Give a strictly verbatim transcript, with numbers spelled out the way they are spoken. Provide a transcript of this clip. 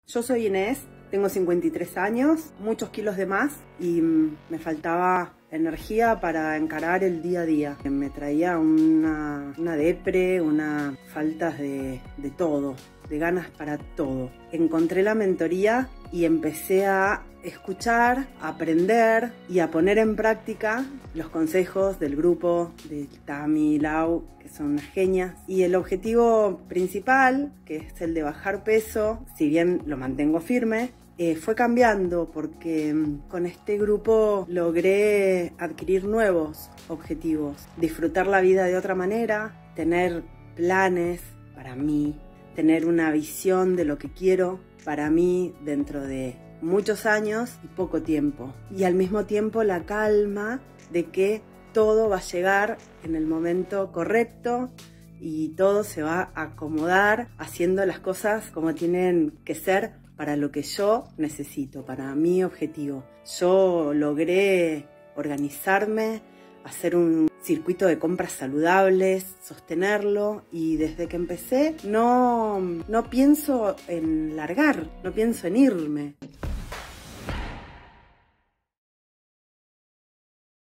Yo soy Inés, tengo cincuenta y tres años, muchos kilos de más y me faltaba energía para encarar el día a día. Me traía una, una depre, una faltas de, de todo, de ganas para todo. Encontré la mentoría y empecé a escuchar, a aprender y a poner en práctica los consejos del grupo de Tami y Lau, que son unas genias. Y el objetivo principal, que es el de bajar peso, si bien lo mantengo firme, Eh, fue cambiando porque con este grupo logré adquirir nuevos objetivos, disfrutar la vida de otra manera, tener planes para mí, tener una visión de lo que quiero para mí dentro de muchos años y poco tiempo. Y al mismo tiempo la calma de que todo va a llegar en el momento correcto y todo se va a acomodar haciendo las cosas como tienen que ser para lo que yo necesito, para mi objetivo. Yo logré organizarme, hacer un circuito de compras saludables, sostenerlo, y desde que empecé no, no pienso en largar, no pienso en irme.